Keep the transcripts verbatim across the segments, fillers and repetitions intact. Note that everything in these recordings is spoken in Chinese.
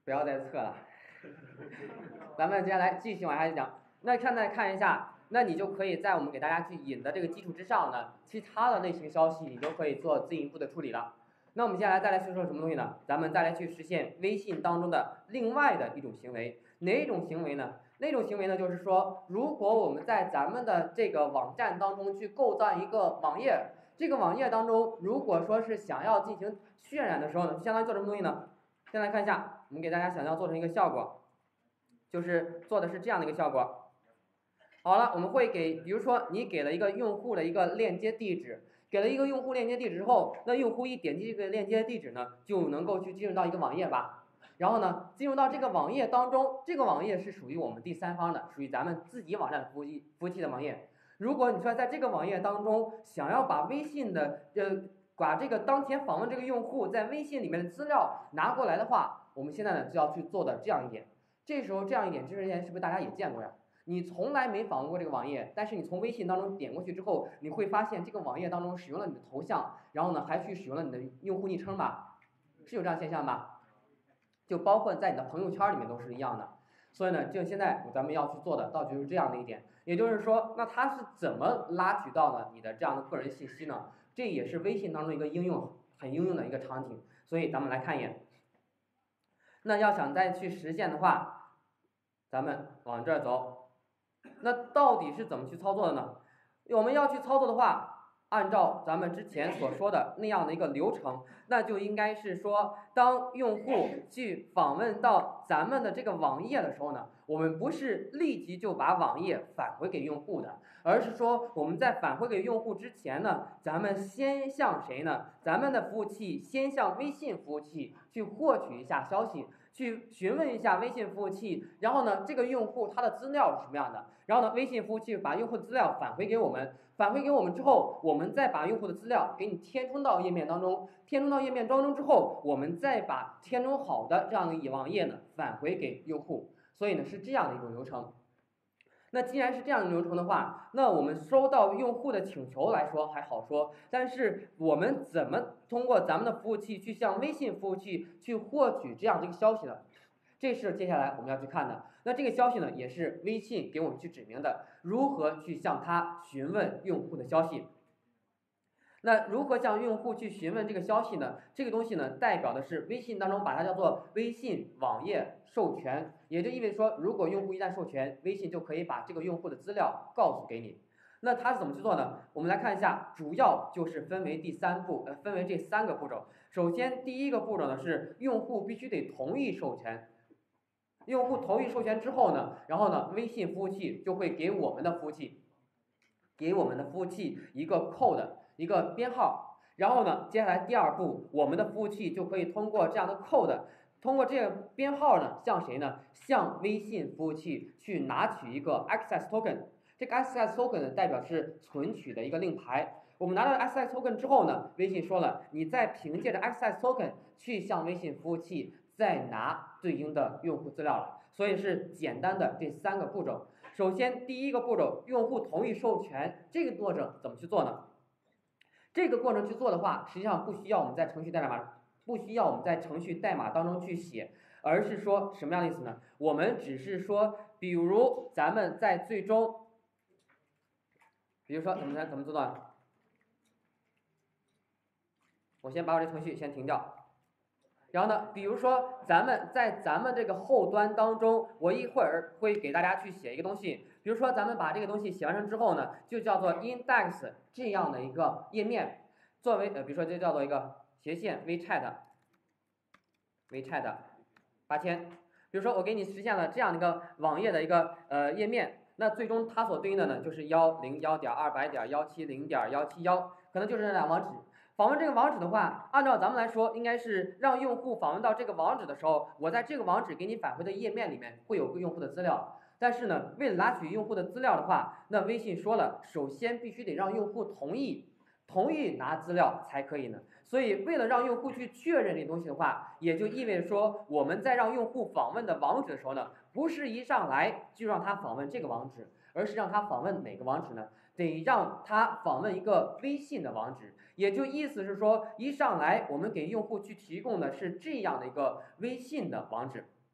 不要再测了。咱们接下来继续往下讲。那现在看一下，那你就可以在我们给大家去引的这个基础之上呢，其他的类型消息你都可以做进一步的处理了。那我们接下来再来说说什么东西呢？咱们再来去实现微信当中的另外的一种行为，哪种行为呢？那种行为呢，就是说，如果我们在咱们的这个网站当中去构造一个网页，这个网页当中，如果说是想要进行渲染的时候呢，相当于做什么东西呢？先来看一下，我们给大家想要做成一个效果，就是做的是这样的一个效果。好了，我们会给，比如说你给了一个用户的一个链接地址，给了一个用户链接地址之后，那用户一点击这个链接地址呢，就能够去进入到一个网页吧。然后呢，进入到这个网页当中，这个网页是属于我们第三方的，属于咱们自己网站的服务器服务器的网页。如果你说在这个网页当中想要把微信的呃把这个当前访问这个用户在微信里面的资料拿过来的话，我们现在呢就要去做的这样一点。这时候这样一点之前是不是大家也见过呀？你从来没访问过这个网页，但是你从微信当中点过去之后，你会发现这个网页当中使用了你的头像，然后呢还去使用了你的用户昵称吧？是有这样现象吧？就包括在你的朋友圈里面都是一样的。所以呢，就现在咱们要去做的，到底就是这样的一点，也就是说，那它是怎么拉取到呢你的这样的个人信息呢？这也是微信当中一个应用很应用的一个场景。所以咱们来看一眼。那要想再去实现的话，咱们往这儿走。那到底是怎么去操作的呢？我们要去操作的话，按照咱们之前所说的那样的一个流程，那就应该是说，当用户去访问到咱们的这个网页的时候呢，我们不是立即就把网页返回给用户的，而是说我们在返回给用户之前呢，咱们先向谁呢？咱们的服务器先向微信服务器去获取一下消息，去询问一下微信服务器，然后呢，这个用户他的资料是什么样的，然后呢，微信服务器把用户的资料返回给我们，返回给我们之后，我们再把用户的资料给你填充到页面当中，填充到页面当中之后，我们再把填充好的这样的一网页呢返回给用户。所以呢是这样的一种流程。那既然是这样的流程的话，那我们收到用户的请求来说还好说，但是我们怎么通过咱们的服务器去向微信服务器去获取这样的一个消息呢？这是接下来我们要去看的。那这个消息呢，也是微信给我们去指明的，如何去向他询问用户的消息。那如何向用户去询问这个消息呢？这个东西呢，代表的是微信当中把它叫做微信网页授权，也就意味着说，如果用户一旦授权，微信就可以把这个用户的资料告诉给你。那它是怎么去做呢？我们来看一下，主要就是分为第三步，呃，分为这三个步骤。首先，第一个步骤呢是用户必须得同意授权。用户同意授权之后呢，然后呢，微信服务器就会给我们的服务器，给我们的服务器一个 code。一个编号，然后呢，接下来第二步，我们的服务器就可以通过这样的 code， 通过这个编号呢，向谁呢？向微信服务器去拿取一个 access token。这个 access token 呢，代表是存取的一个令牌。我们拿到 access token 之后呢，微信说了，你再凭借着 access token 去向微信服务器再拿对应的用户资料了。所以是简单的这三个步骤。首先，第一个步骤，用户同意授权，这个过程怎么去做呢？这个过程去做的话，实际上不需要我们在程序代码，不需要我们在程序代码当中去写，而是说什么样的意思呢？我们只是说，比如咱们在最终，比如说怎么怎么做到呢？我先把我这程序先停掉。然后呢，比如说咱们在咱们这个后端当中，我一会儿会给大家去写一个东西，比如说咱们把这个东西写完成之后呢，就叫做 index 这样的一个页面，作为呃，比如说这叫做一个斜线 WeChat WeChat 八千，比如说我给你实现了这样的一个网页的一个呃页面，那最终它所对应的呢就是幺零幺点二百点幺七零点幺七幺，可能就是这两个网址。访问这个网址的话，按照咱们来说，应该是让用户访问到这个网址的时候，我在这个网址给你返回的页面里面会有个用户的资料。但是呢，为了拿取用户的资料的话，那微信说了，首先必须得让用户同意，同意拿资料才可以呢。所以为了让用户去确认这东西的话，也就意味着说，我们在让用户访问的网址的时候呢，不是一上来就让他访问这个网址，而是让他访问哪个网址呢？得让他访问一个微信的网址，也就意思是说，一上来我们给用户去提供的是这样的一个微信的网址。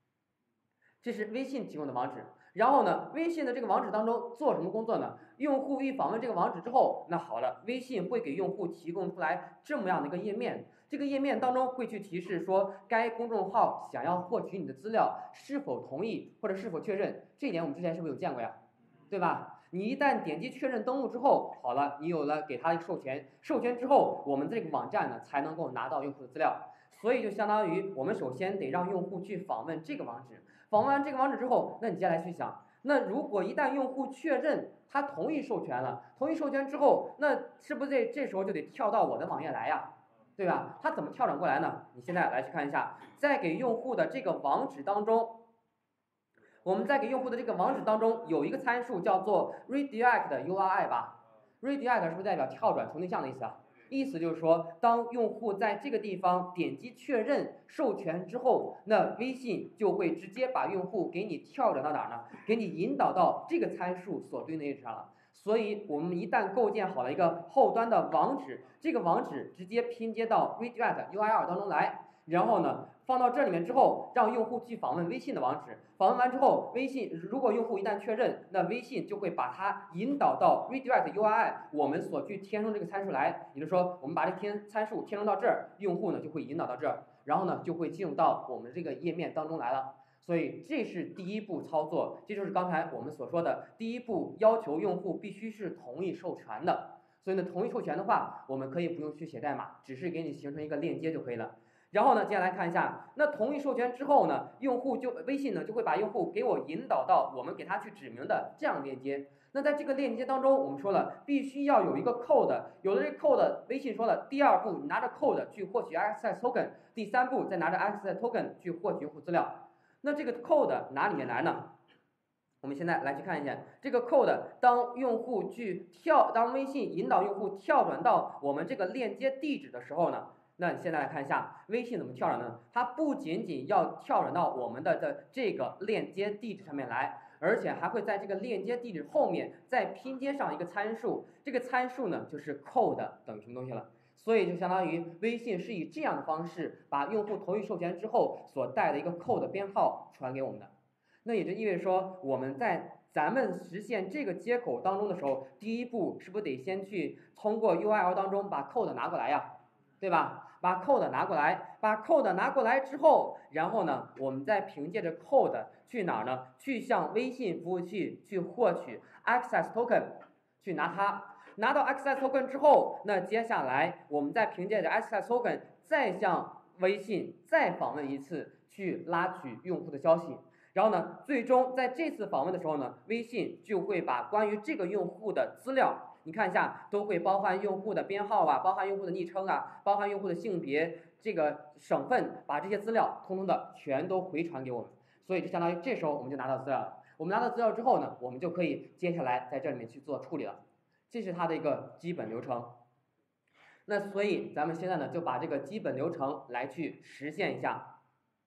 这是微信提供的网址。然后呢，微信的这个网址当中做什么工作呢？用户一访问这个网址之后，那好了，微信会给用户提供出来这么样的一个页面。这个页面当中会去提示说，该公众号想要获取你的资料是否同意或者是否确认。这一点我们之前是不是有见过呀？对吧？你一旦点击确认登录之后，好了，你有了给他一个授权，授权之后，我们这个网站呢才能够拿到用户的资料。所以就相当于我们首先得让用户去访问这个网址，访问完这个网址之后，那你接下来去想，那如果一旦用户确认他同意授权了，同意授权之后，那是不是这这时候就得跳到我的网页来呀？对吧？它怎么跳转过来呢？你现在来去看一下，在给用户的这个网址当中，我们在给用户的这个网址当中有一个参数叫做 redirect U R I 吧 ，redirect 是不是代表跳转、重对象的意思啊？意思就是说，当用户在这个地方点击确认授权之后，那微信就会直接把用户给你跳转到哪儿呢？给你引导到这个参数所对应的位置上了。所以我们一旦构建好了一个后端的网址，这个网址直接拼接到 redirect U R L 当中来，然后呢放到这里面之后，让用户去访问微信的网址，访问完之后，微信如果用户一旦确认，那微信就会把它引导到 redirect U R I 我们所去填充这个参数来，也就是说，我们把这填参数填充到这儿，用户呢就会引导到这儿，然后呢就会进入到我们这个页面当中来了。所以这是第一步操作，这就是刚才我们所说的第一步，要求用户必须是同意授权的。所以呢，同意授权的话，我们可以不用去写代码，只是给你形成一个链接就可以了。然后呢，接下来看一下，那同意授权之后呢，用户就微信呢就会把用户给我引导到我们给他去指明的这样链接。那在这个链接当中，我们说了必须要有一个 code， 有了这个 code， 微信说了，第二步你拿着 code 去获取 access token， 第三步再拿着 access token 去获取用户资料。那这个 code 哪里面来呢？我们现在来去看一下这个 code， 当用户去跳，当微信引导用户跳转到我们这个链接地址的时候呢，那你现在来看一下微信怎么跳转呢？它不仅仅要跳转到我们的的这个链接地址上面来，而且还会在这个链接地址后面再拼接上一个参数，这个参数呢就是 code 等于什么东西了。所以就相当于微信是以这样的方式把用户同意授权之后所带的一个 code 编号传给我们的。那也就意味着说，我们在咱们实现这个接口当中的时候，第一步是不是得先去通过 U R L 当中把 code 拿过来呀？对吧？把 code 拿过来，把 code 拿过来之后，然后呢，我们再凭借着 code 去哪儿呢？去向微信服务器去获取 access token， 去拿它。拿到 access token 之后，那接下来我们再凭借着 access token 再向微信再访问一次，去拉取用户的消息。然后呢，最终在这次访问的时候呢，微信就会把关于这个用户的资料，你看一下，都会包含用户的编号啊，包含用户的昵称啊，包含用户的性别、这个省份，把这些资料通通的全都回传给我们。所以就相当于这时候我们就拿到资料了。我们拿到资料之后呢，我们就可以接下来在这里面去做处理了。这是它的一个基本流程。那所以咱们现在呢，就把这个基本流程来去实现一下。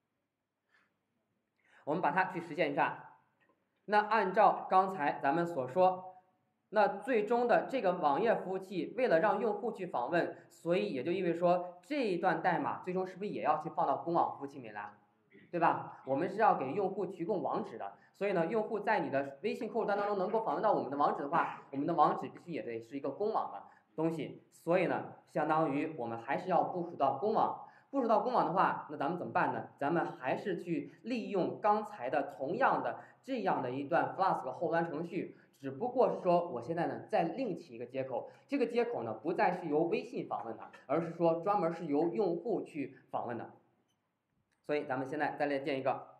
我们把它去实现一下。那按照刚才咱们所说，那最终的这个网页服务器为了让用户去访问，所以也就意味着说这一段代码最终是不是也要去放到公网服务器里面来，对吧？我们是要给用户提供网址的，所以呢，用户在你的微信客户端当中能够访问到我们的网址的话，我们的网址必须也得是一个公网的东西。所以呢，相当于我们还是要部署到公网。部署到公网的话，那咱们怎么办呢？咱们还是去利用刚才的同样的这样的一段 Flask 后端程序，只不过是说我现在呢再另起一个接口，这个接口呢不再是由微信访问的，而是说专门是由用户去访问的。所以咱们现在再来建一个。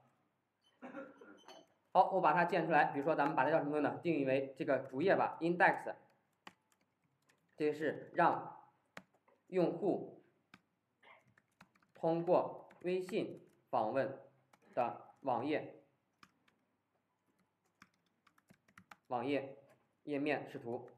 好，我把它建出来，比如说咱们把它叫什么呢？定义为这个主页吧 ，index， 这是让用户通过微信访问的网页，网页页面视图。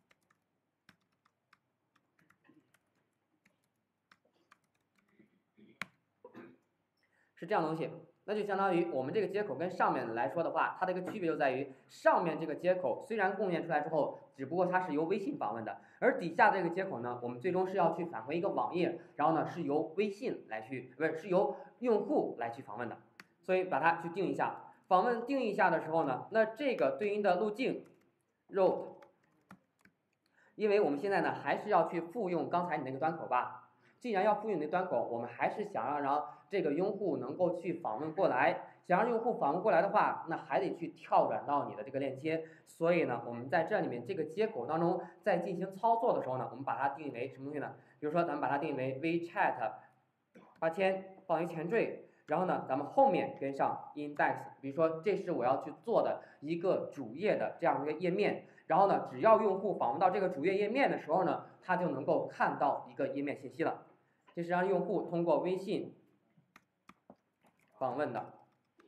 是这样的东西，那就相当于我们这个接口跟上面来说的话，它的一个区别就在于上面这个接口虽然贡献出来之后，只不过它是由微信访问的，而底下这个接口呢，我们最终是要去返回一个网页，然后呢是由微信来去，不是是由用户来去访问的，所以把它去定一下。 访问定义下的时候呢，那这个对应的路径 route， 因为我们现在呢还是要去复用刚才你那个端口吧。既然要复用你的端口，我们还是想要让这个用户能够去访问过来。想让用户访问过来的话，那还得去跳转到你的这个链接。所以呢，我们在这里面这个接口当中，在进行操作的时候呢，我们把它定义为什么东西呢？比如说，咱们把它定义为 WeChat 八千放于前缀，然后呢，咱们后面跟上 index。比如说，这是我要去做的一个主页的这样一个页面。然后呢，只要用户访问到这个主页页面的时候呢，他就能够看到一个页面信息了。这是让用户通过微信访问的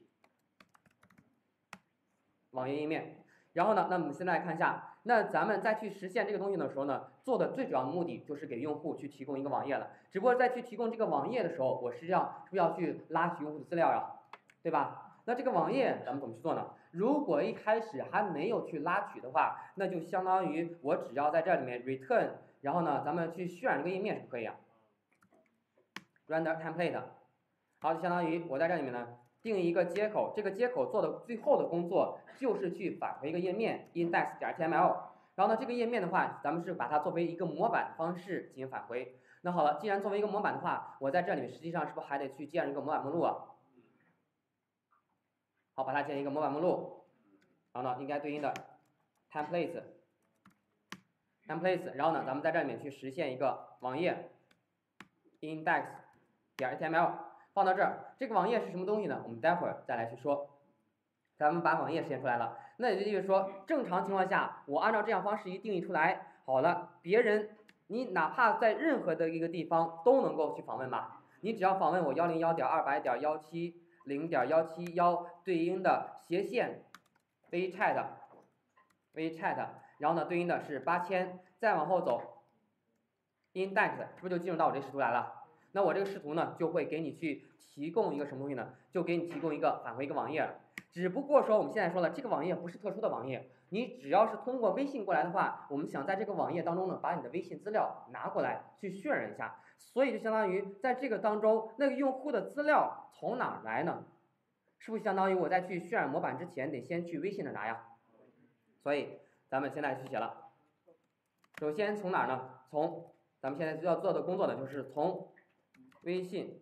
网页页面。然后呢，那我们现在看一下，那咱们再去实现这个东西的时候呢，做的最主要的目的就是给用户去提供一个网页了。只不过在去提供这个网页的时候，我实际上是不是要去拉取用户的资料呀，对吧？那这个网页咱们怎么去做呢？如果一开始还没有去拉取的话，那就相当于我只要在这里面 return， 然后呢，咱们去渲染这个页面是不可以啊。render template， 好，就相当于我在这里面呢定义一个接口，这个接口做的最后的工作就是去返回一个页面 index 点 H T M L， 然后呢这个页面的话，咱们是把它作为一个模板的方式进行返回。那好了，既然作为一个模板的话，我在这里面实际上是不是还得去建立一个模板目录啊？好，把它建一个模板目录，然后呢应该对应的 templates templates， 然后呢咱们在这里面去实现一个网页 index。点 H T M L 放到这儿，这个网页是什么东西呢？我们待会儿再来去说。咱们把网页实现出来了，那也就是说，正常情况下，我按照这样方式一定义出来，好了，别人你哪怕在任何的一个地方都能够去访问吧，你只要访问我幺零幺点二百点幺七零点幺七幺对应的斜线 WeChat WeChat， 然后呢对应的是八千，再往后走 index 是不是就进入到我这视图来了？那我这个视图呢，就会给你去提供一个什么东西呢？就给你提供一个返回一个网页了。只不过说我们现在说了，这个网页不是特殊的网页，你只要是通过微信过来的话，我们想在这个网页当中呢，把你的微信资料拿过来去渲染一下，所以就相当于在这个当中，那个用户的资料从哪儿来呢？是不是相当于我在去渲染模板之前，得先去微信那拿呀？所以咱们现在去写了，首先从哪儿呢？从咱们现在要做的工作呢，就是从微信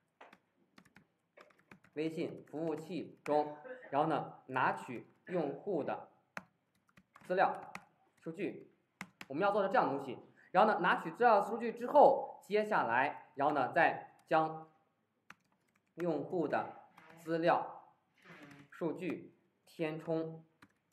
微信服务器中，然后呢拿取用户的资料数据，我们要做的这样的东西。然后呢拿取资料数据之后，接下来然后呢再将用户的资料数据填充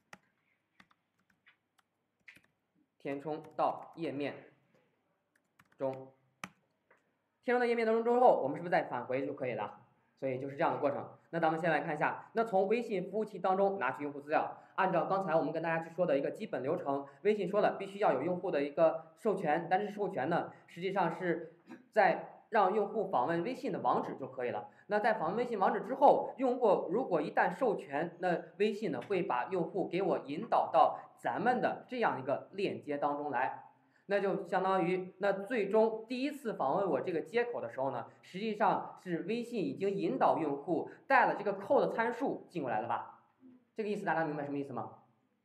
填充到页面中。填充到页面当中之后，我们是不是再返回就可以了？所以就是这样的过程。那咱们先来看一下，那从微信服务器当中拿取用户资料，按照刚才我们跟大家去说的一个基本流程，微信说了必须要有用户的一个授权，但是授权呢，实际上是在让用户访问微信的网址就可以了。那在访问微信网址之后，用户如果一旦授权，那微信呢会把用户给我引导到咱们的这样一个链接当中来。那就相当于，那最终第一次访问我这个接口的时候呢，实际上是微信已经引导用户带了这个 code 参数进过来了吧？这个意思大家明白什么意思吗？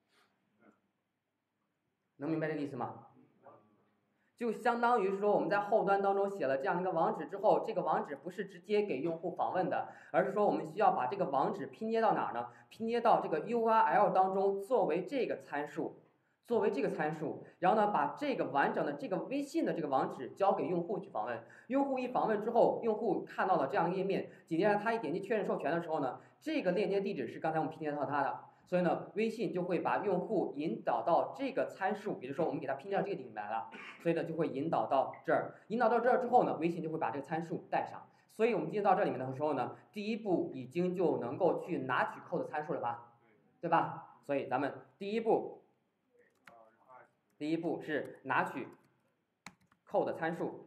能明白这个意思吗？就相当于说我们在后端当中写了这样一个网址之后，这个网址不是直接给用户访问的，而是说我们需要把这个网址拼接到哪儿呢？拼接到这个 U R L 当中作为这个参数。作为这个参数，然后呢，把这个完整的这个微信的这个网址交给用户去访问。用户一访问之后，用户看到了这样一个页面，紧接着他一点击确认授权的时候呢，这个链接地址是刚才我们拼接到它的，所以呢，微信就会把用户引导到这个参数，比如说我们给它拼接到这个地方来了，所以呢就会引导到这儿。引导到这儿之后呢，微信就会把这个参数带上。所以我们进到这里面的时候呢，第一步已经就能够去拿取 code 参数了吧，对吧？所以咱们第一步。第一步是拿取 code 参数，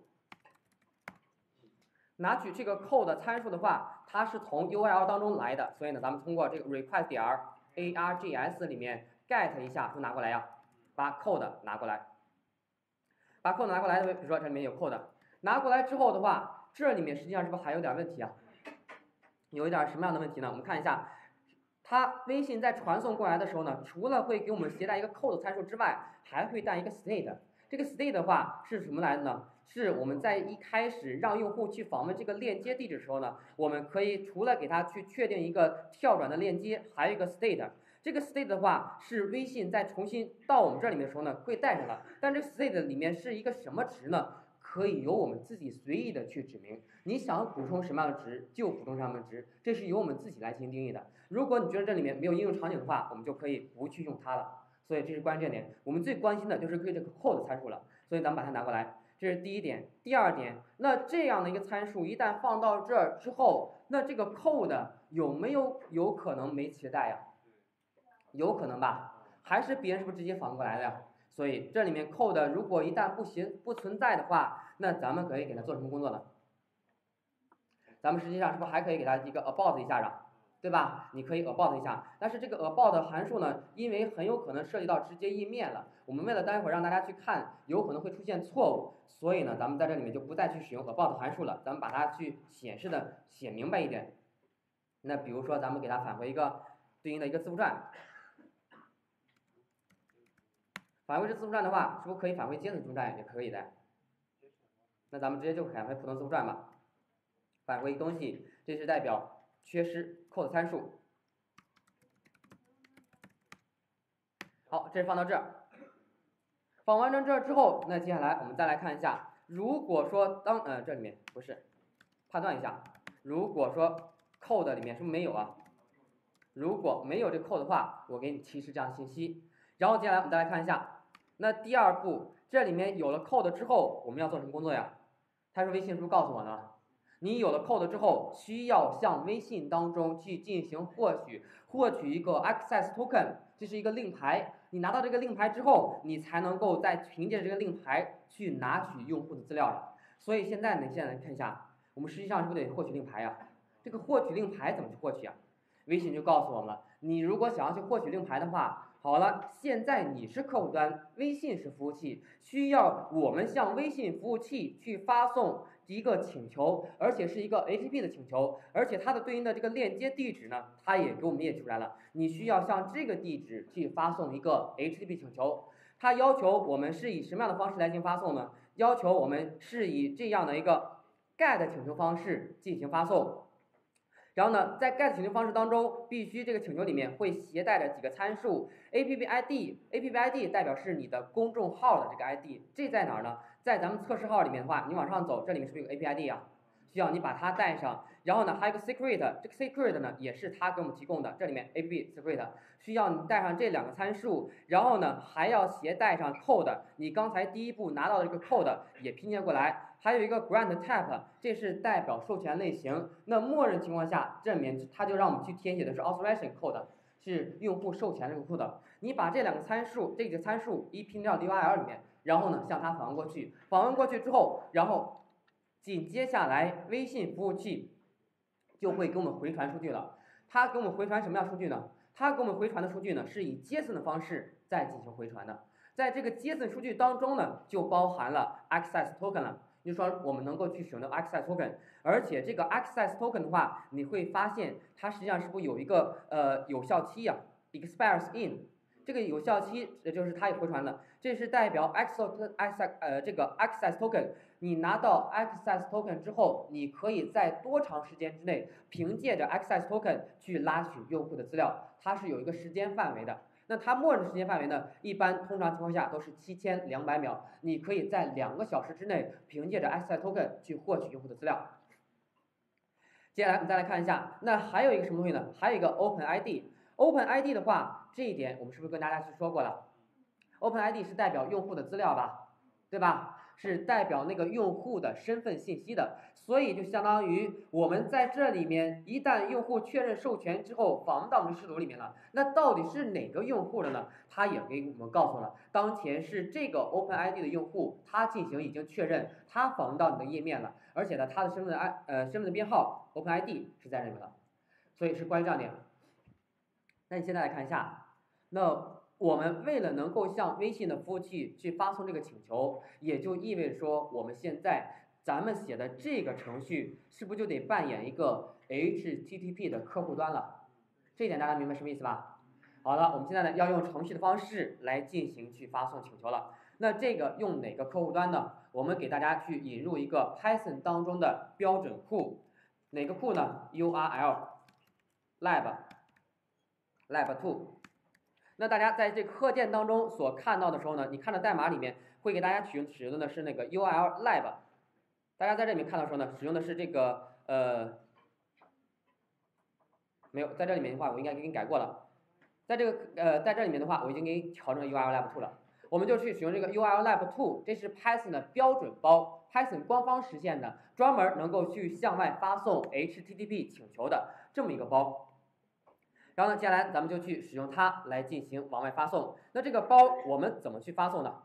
拿取这个 code 参数的话，它是从 U R L 当中来的，所以呢，咱们通过这个 request 点 args 里面 get 一下，就拿过来呀，把 code 拿过来，把 code 拿过来，比如说这里面有 code， 拿过来之后的话，这里面实际上是不是还有点问题啊？有一点什么样的问题呢？我们看一下， 它微信在传送过来的时候呢，除了会给我们携带一个 code 参数之外，还会带一个 state。这个 state 的话是什么来的呢？是我们在一开始让用户去访问这个链接地址的时候呢，我们可以除了给它去确定一个跳转的链接，还有一个 state。这个 state 的话是微信在重新到我们这里面的时候呢会带上了，但这个 state 里面是一个什么值呢？可以由我们自己随意的去指明，你想补充什么样的值就补充什么样的值，这是由我们自己来进行定义的。如果你觉得这里面没有应用场景的话，我们就可以不去用它了。所以这是关键点，我们最关心的就是对这个 code 参数了，所以咱们把它拿过来，这是第一点。第二点，那这样的一个参数一旦放到这儿之后，那这个 code 有没有有可能没携带呀？有可能吧，还是别人是不是直接访问过来的呀？所以这里面 code 如果一旦不行不存在的话，那咱们可以给它做什么工作呢？咱们实际上是不是还可以给它一个 about 一下啊？对吧？你可以 about 一下，但是这个 about 函数呢，因为很有可能涉及到直接页面了，我们为了待会儿让大家去看，有可能会出现错误，所以呢，咱们在这里面就不再去使用 about 函数了，咱们把它去显示的写明白一点。那比如说，咱们给它返回一个对应的一个字符串，返回这字符串的话，是不是可以返回接的字符串？也可以的。那咱们直接就返回普通字符串吧，返回东西，这是代表缺失 code 参数。好，这是放到这儿。放完成这儿之后，那接下来我们再来看一下，如果说当呃这里面不是，判断一下，如果说 code 里面是不是没有啊？如果没有这 code 的话，我给你提示这样信息。然后接下来我们再来看一下，那第二步，这里面有了 code 之后，我们要做什么工作呀？他说微信是不是告诉我呢？你有了 code 之后，需要向微信当中去进行获取，获取一个 access token， 这是一个令牌。你拿到这个令牌之后，你才能够再凭借这个令牌去拿取用户的资料了。所以现在呢，现在来看一下，我们实际上是不是得获取令牌呀？这个获取令牌怎么去获取啊？微信就告诉我们了，你如果想要去获取令牌的话，好了，现在你是客户端，微信是服务器，需要我们向微信服务器去发送一个请求，而且是一个 H T T P 的请求，而且它的对应的这个链接地址呢，它也给我们列出来了，你需要向这个地址去发送一个 H T T P 请求。它要求我们是以什么样的方式来进行发送呢？要求我们是以这样的一个 get 请求方式进行发送。然后呢，在 get 请求方式当中，必须这个请求里面会携带着几个参数 ，A P P I D，A P P I D 代表是你的公众号的这个 I D， 这在哪儿呢？在咱们测试号里面的话，你往上走，这里面是不是有个 A P P I D 啊？需要你把它带上。然后呢，还有一个 secret， 这个 secret 呢也是它给我们提供的，这里面 A P P secret 需要你带上这两个参数，然后呢还要携带上 code， 你刚才第一步拿到的这个 code 也拼接过来。还有一个 grant type， 这是代表授权类型。那默认情况下，这里面它就让我们去填写的是 authorization code， 是用户授权这个 code。你把这两个参数，这个参数一拼到 D Y L 里面，然后呢向它访问过去，访问过去之后，然后紧接下来微信服务器就会给我们回传数据了。它给我们回传什么样数据呢？它给我们回传的数据呢是以 JSON 的方式再进行回传的。在这个 JSON 数据当中呢，就包含了 access token 了。就是说我们能够去使用的 access token， 而且这个 access token 的话，你会发现它实际上是不是有一个呃有效期啊 expires in， 这个有效期也就是它也回传了，这是代表 access 呃这个 access token， 你拿到 access token 之后，你可以在多长时间之内凭借着 access token 去拉取用户的资料，它是有一个时间范围的。那它默认时间范围呢，一般通常情况下都是七千两百秒，你可以在两个小时之内凭借着 access token 去获取用户的资料。接下来我们再来看一下，那还有一个什么东西呢？还有一个 Open I D。Open I D 的话，这一点我们是不是跟大家去说过了 ？Open I D 是代表用户的资料吧，对吧？是代表那个用户的身份信息的，所以就相当于我们在这里面，一旦用户确认授权之后，访问到我们的视图里面了，那到底是哪个用户的呢？他也给我们告诉了，当前是这个 Open I D 的用户，他进行已经确认，他访问到你的页面了，而且呢，他的身份的 I 呃身份的编号 Open I D 是在这里面了，所以是关于这样点。那你现在来看一下，那我们为了能够向微信的服务器去发送这个请求，也就意味着说，我们现在咱们写的这个程序是不是就得扮演一个 H T T P 的客户端了？ 这一点大家明白什么意思吧？好了，我们现在呢要用程序的方式来进行去发送请求了。那这个用哪个客户端呢？我们给大家去引入一个 Python 当中的标准库，哪个库呢 ？U R L lab lab two。那大家在这个课件当中所看到的时候呢，你看到代码里面会给大家使用使用的是那个 U R L lab， 大家在这里面看到的时候呢，使用的是这个呃没有，在这里面的话我应该给你改过了，在这个呃在这里面的话我已经给你调成 U R L lab two 了，我们就去使用这个 U R L lab two， 这是 Python 的标准包 ，Python 官方实现的，专门能够去向外发送 H T T P 请求的这么一个包。然后呢，接下来咱们就去使用它来进行往外发送。那这个包我们怎么去发送呢？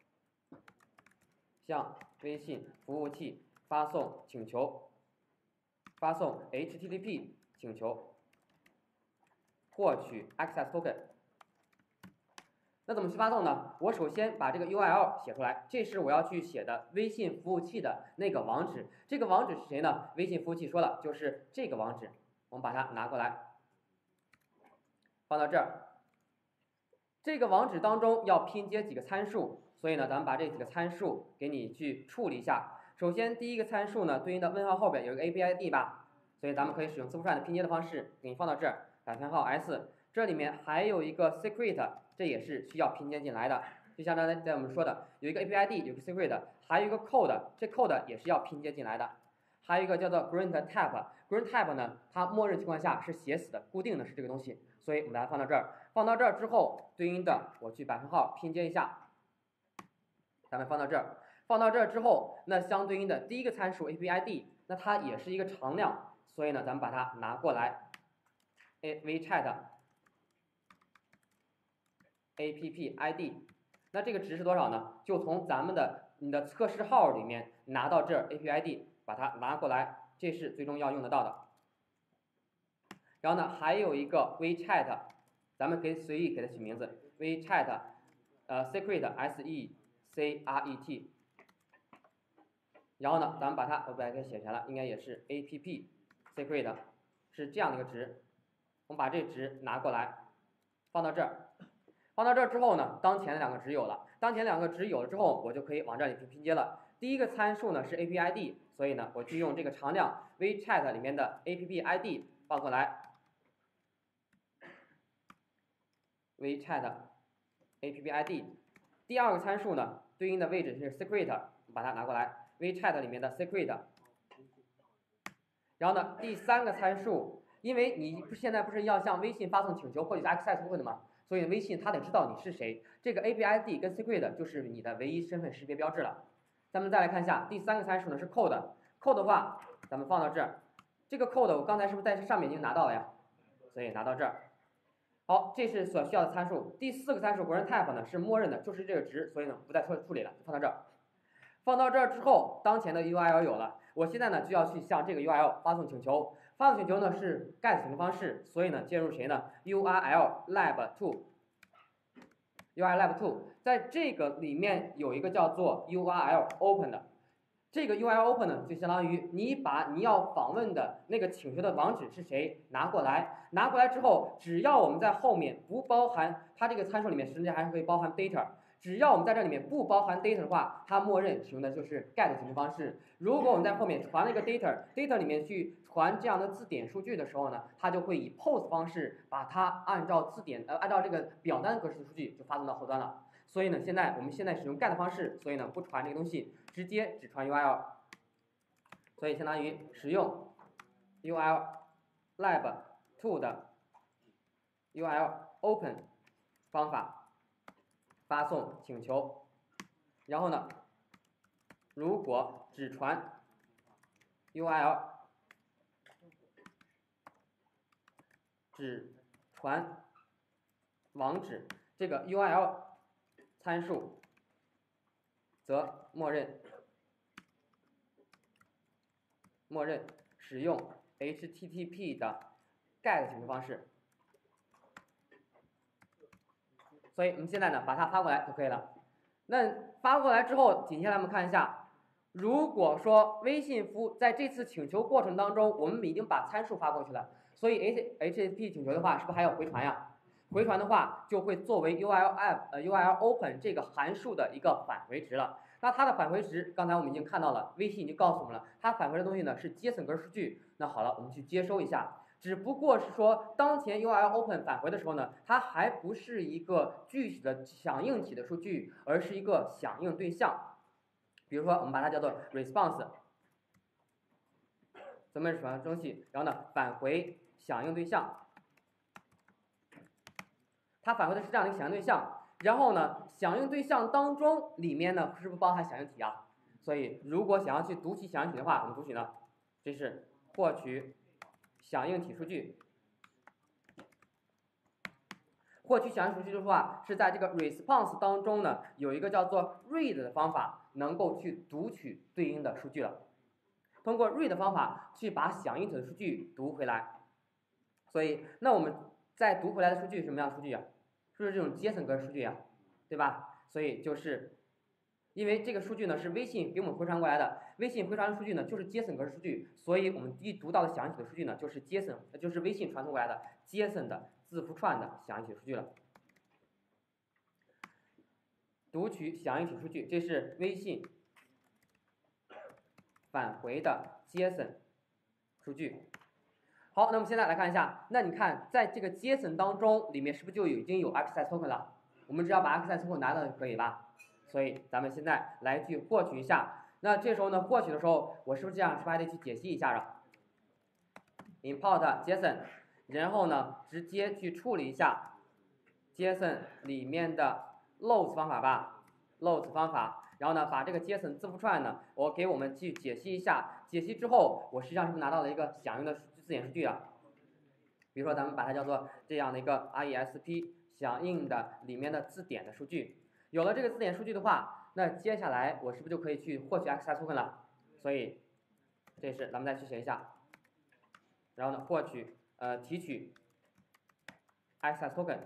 向微信服务器发送请求，发送 H T T P 请求，获取 access token。那怎么去发送呢？我首先把这个 U R L 写出来，这是我要去写的微信服务器的那个网址。这个网址是谁呢？微信服务器说了，就是这个网址。我们把它拿过来。放到这儿，这个网址当中要拼接几个参数，所以呢，咱们把这几个参数给你去处理一下。首先，第一个参数呢，对应的问号后边有一个 A P I D 吧，所以咱们可以使用字符串的拼接的方式，给你放到这儿，百分号 s， 这里面还有一个 secret， 这也是需要拼接进来的。就像刚才在我们说的，有一个 A P I D， 有个 secret， 还有一个 code， 这 code 也是要拼接进来的。还有一个叫做 grant type，grant type 呢，它默认情况下是写死的，固定的是这个东西。所以我们把它放到这儿，放到这儿之后，对应的我去百分号拼接一下，咱们放到这儿，放到这儿之后，那相对应的第一个参数 A P I D， 那它也是一个常量，所以呢，咱们把它拿过来 ，A WeChat A P P I D， 那这个值是多少呢？就从咱们的你的测试号里面拿到这儿 A P I D， 把它拿过来，这是最终要用得到的。然后呢，还有一个 WeChat， 咱们可以随意给它起名字 ，WeChat， 呃 secret S E C R E T。然后呢，咱们把它我把它给写下来，应该也是 A P P secret， 是这样的一个值。我们把这值拿过来，放到这儿，放到这儿之后呢，当前的两个值有了，当前两个值有了之后，我就可以往这里去拼接了。第一个参数呢是 A P I D， 所以呢，我就用这个常量 WeChat 里面的 A P P I D 放过来。WeChat A P P I D， 第二个参数呢，对应的位置是 secret， 把它拿过来 ，WeChat 里面的 secret。然后呢，第三个参数，因为你现在不是要向微信发送请求获取 access token 的吗？所以微信它得知道你是谁，这个 A P I D 跟 secret 就是你的唯一身份识别标志了。咱们再来看一下第三个参数呢是 code，code 的话，咱们放到这儿，这个 code 我刚才是不是在上面已经拿到了呀？所以拿到这儿。好，这是所需要的参数。第四个参数 grant type 呢是默认的，就是这个值，所以呢不再处处理了，就放到这儿。放到这儿之后，当前的 U R L 有了，我现在呢就要去向这个 U R L 发送请求。发送请求呢是 get 请求方式，所以呢接入谁呢 ？U R L lab two。U R L lab two 在这个里面有一个叫做 U R L open 的。这个 U R L open 呢，就相当于你把你要访问的那个请求的网址是谁拿过来，拿过来之后，只要我们在后面不包含它这个参数里面，实际上还是可以包含 data， 只要我们在这里面不包含 data 的话，它默认使用的就是 get 请求方式。如果我们在后面传了一个 data，data 里面去传这样的字典数据的时候呢，它就会以 post 方式把它按照字典呃按照这个表单格式的数据就发送到后端了。所以呢，现在我们现在使用 get 方式，所以呢不传这个东西，直接只传 U R L， 所以相当于使用 U R L lab two 的 U R L open 方法发送请求，然后呢，如果只传 U R L 只传网址这个 U R L 参数，则默认默认使用 H T T P 的 get 请求方式。所以我们现在呢把它发过来就可以了。那发过来之后，紧接下来我们看一下， 如果说微信服务在这次请求过程当中，我们已经把参数发过去了，所以 H HTTP 请求的话，是不是还要回传呀？回传的话，就会作为 U R L app 呃 U R L open 这个函数的一个返回值了。那它的返回值，刚才我们已经看到了，微信已经告诉我们了，它返回的东西呢是 JSON 格数据。那好了，我们去接收一下。只不过是说，当前 U R L open 返回的时候呢，它还不是一个具体的响应体的数据，而是一个响应对象。比如说，我们把它叫做 response， 咱们什么东西，然后呢返回响应对象。它返回的是这样的一个响应对象，然后呢，响应对象当中里面呢是不是包含响应体啊？所以如果想要去读取响应体的话，我们读取呢，这是获取响应体数据。获取响应数据的话，是在这个 response 当中呢，有一个叫做 read 的方法，能够去读取对应的数据了。通过 read 方法去把响应体的数据读回来。所以，那我们再读回来的数据是什么样的数据啊？是不是这种 JSON 格数据啊？对吧？所以就是，因为这个数据呢是微信给我们回传过来的，微信回传的数据呢就是 JSON 格数据，所以我们一读到的响应体的数据呢就是 JSON， 就是微信传送过来的 JSON 的字符串的响应体数据了。读取响应体数据，这是微信返回的 JSON 数据。好，那么现在来看一下，那你看在这个 JSON 当中，里面是不是就已经有 access token 了？我们只要把 access token 拿到就可以吧？所以咱们现在来去获取一下。那这时候呢，获取的时候，我是不是这样？是不是还得去解析一下啊 ？import JSON， 然后呢，直接去处理一下 JSON 里面的 loads 方法吧 ，loads 方法。然后呢，把这个 JSON 字符串呢，我给我们去解析一下。解析之后，我实际上是不是拿到了一个响应的字典数据啊？比如说，咱们把它叫做这样的一个 R E S P 响应的里面的字典的数据。有了这个字典数据的话，那接下来我是不是就可以去获取 access token 了？所以这是咱们再去写一下，然后呢，获取呃提取 access token。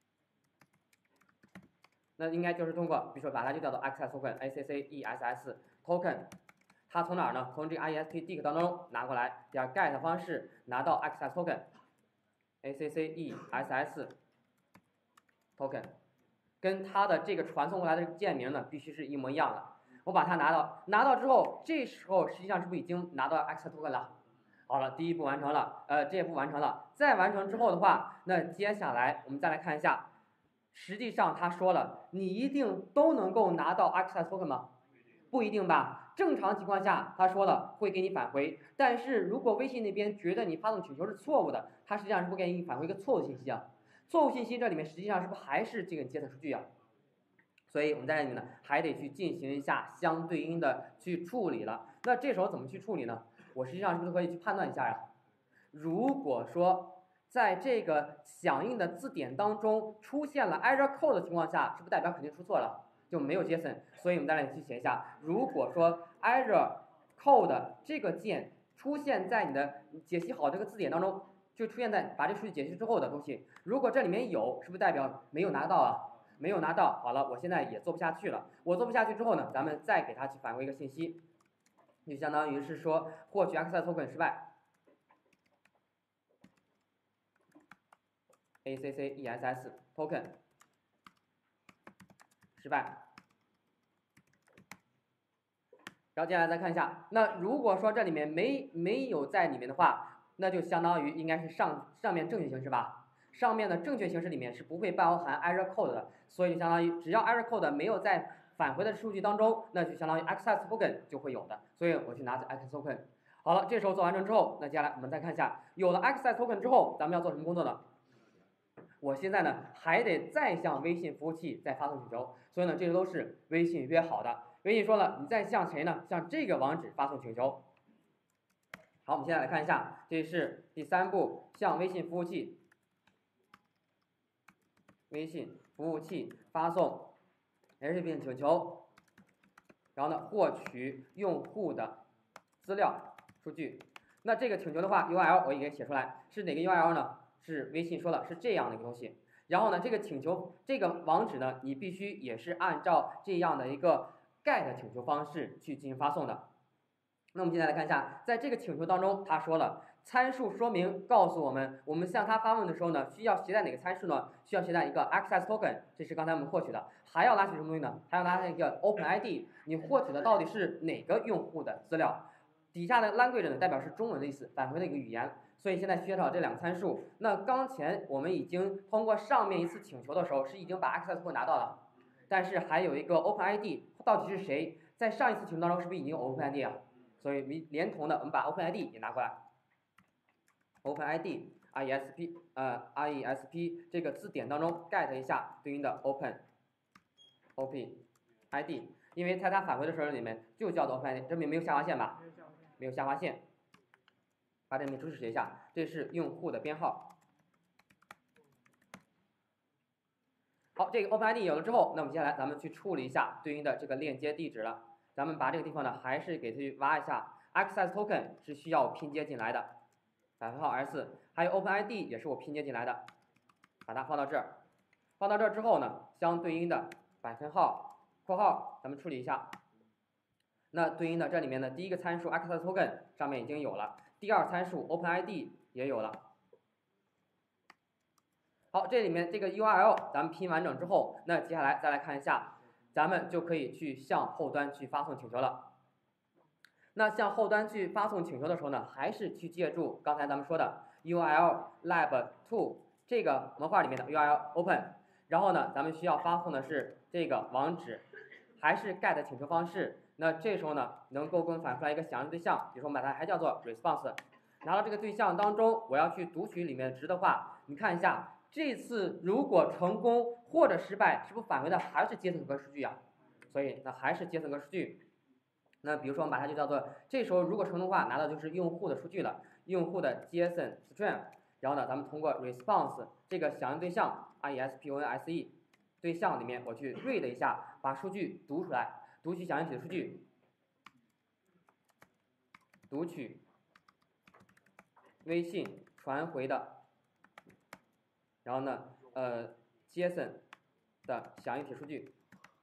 那应该就是通过，比如说把它就叫做 access token A C C E S S token， 它从哪儿呢？从这个 R E S P dict 当中拿过来，点 get 方式拿到 access token A C C E S S token， 跟它的这个传送过来的键名呢必须是一模一样的。我把它拿到，拿到之后，这时候实际上是不是已经拿到 access token 了？好了，第一步完成了，呃，这一步完成了。再完成之后的话，那接下来我们再来看一下。实际上他说了，你一定都能够拿到 access token 吗？不一定吧。正常情况下，他说了会给你返回，但是如果微信那边觉得你发送请求是错误的，它实际上是不给你返回一个错误信息啊。错误信息这里面实际上是不是还是这个 JSON 数据啊？所以我们在这里呢还得去进行一下相对应的去处理了。那这时候怎么去处理呢？我实际上是不是可以去判断一下呀？如果说在这个响应的字典当中出现了 error code 的情况下，是不是代表肯定出错了，就没有 JSON？ 所以我们再来去写一下，如果说 error code 这个键出现在你的解析好这个字典当中，就出现在把这个数据解析之后的东西，如果这里面有，是不是代表没有拿到啊？没有拿到，好了，我现在也做不下去了。我做不下去之后呢，咱们再给它去返回一个信息，就相当于是说获取 access token 失败。A C C E S S token 失败，然后接下来再看一下，那如果说这里面没没有在里面的话，那就相当于应该是上上面正确形式吧，上面的正确形式里面是不会包含 error code 的，所以就相当于只要 error code 没有在返回的数据当中，那就相当于 access token 就会有的，所以我去拿 access token。好了，这时候做完成之后，那接下来我们再看一下，有了 access token 之后，咱们要做什么工作呢？我现在呢还得再向微信服务器再发送请求，所以呢这些都是微信约好的。微信说了，你再向谁呢？向这个网址发送请求。好，我们现在来看一下，这是第三步，向微信服务器，微信服务器发送 H T T P 请求，然后呢获取用户的资料数据。那这个请求的话 ，U R L 我也给写出来，是哪个 U R L 呢？是微信说了是这样的一个东西，然后呢，这个请求这个网址呢，你必须也是按照这样的一个 get 请求方式去进行发送的。那我们现在来看一下，在这个请求当中，他说了参数说明告诉我们，我们向他发问的时候呢，需要携带哪个参数呢？需要携带一个 access token， 这是刚才我们获取的，还要拉取什么东西呢？还要拉一个 open I D， 你获取的到底是哪个用户的资料？底下的 language 呢，代表是中文的意思，返回的一个语言。所以现在需要这两个参数。那刚前我们已经通过上面一次请求的时候，是已经把 access token 拿到了，但是还有一个 open I D， 到底是谁？在上一次请求当中是不是已经有 open I D 啊？所以连同的我们把 open I D 也拿过来 ，open I D R E S P 呃 R E S P 这个字典当中 get 一下对应的 open open I D， 因为在它返回的时候里面就叫做 open I D， 这里没有下划线吧？没有下划线，把这里面注释写一下，这是用户的编号。好，这个 open I D 有了之后，那我们接下来咱们去处理一下对应的这个链接地址了。咱们把这个地方呢，还是给它去挖一下 access token 是需要拼接进来的，百分号 s， 还有 open I D 也是我拼接进来的，把它放到这儿。放到这儿之后呢，相对应的百分号括号咱们处理一下。那对应的这里面的第一个参数 access token 上面已经有了，第二参数 open I D 也有了。好，这里面这个 U R L 咱们拼完整之后，那接下来再来看一下，咱们就可以去向后端去发送请求了。那向后端去发送请求的时候呢，还是去借助刚才咱们说的 U R L lab two 这个模块里面的 U R L open， 然后呢，咱们需要发送的是这个网址，还是 get 请求方式。那这时候呢，能够给我们返出来一个响应对象，比如说我们把它还叫做 response。拿到这个对象当中，我要去读取里面值的话，你看一下。这次如果成功或者失败，是不是返回的还是 JSON 格数据啊？所以那还是 JSON 格数据。那比如说我们把它就叫做，这时候如果成功的话，拿到就是用户的数据了，用户的 JSON string。然后呢，咱们通过 response 这个响应对象 R E S P O N S E 对象里面，我去 read 一下，把数据读出来，读取响应体的数据，读取微信传回的。然后呢，呃 ，JSON 的响应体数据，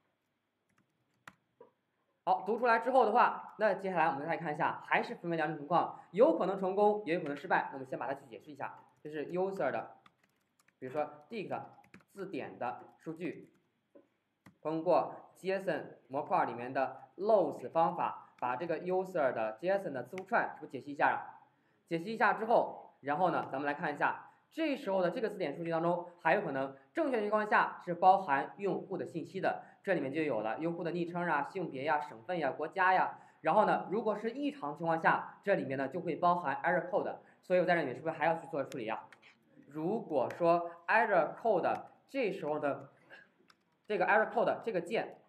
好，读出来之后的话，那接下来我们再看一下，还是分为两种情况，有可能成功，也有可能失败。那我们先把它去解释一下，这是 user 的，比如说 dict 字典的数据，通过 JSON 模块里面的 loss 方法，把这个 user 的 JSON 的字符串是不是解析一下啊？解析一下之后，然后呢，咱们来看一下。这时候的这个字典数据当中，还有可能正确情况下是包含用户的信息的，这里面就有了用户的昵称啊、性别呀、省份呀、国家呀。然后呢，如果是异常情况下，这里面呢就会包含 error code， 所以我在这里面是不是还要去做处理呀？如果说 error code 这时候的这个 error code 这个键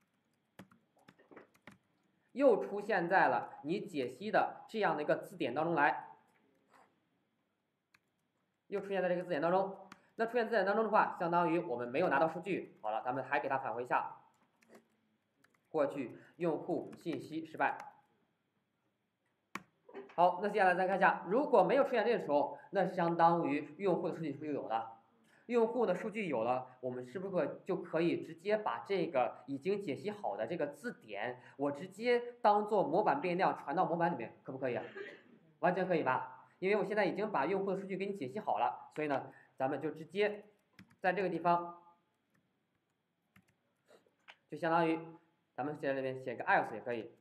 又出现在了你解析的这样的一个字典当中来。又出现在这个字典当中，那出现字典当中的话，相当于我们没有拿到数据。好了，咱们还给它返回一下，过去用户信息失败。好，那接下来再看一下，如果没有出现这个时候，那相当于用户的数据是不是有了？用户的数据有了，我们是不是就可以直接把这个已经解析好的这个字典，我直接当做模板变量传到模板里面，可不可以啊？完全可以吧？因为我现在已经把用户的数据给你解析好了，所以呢，咱们就直接在这个地方，就相当于咱们在这边写个 else 也可以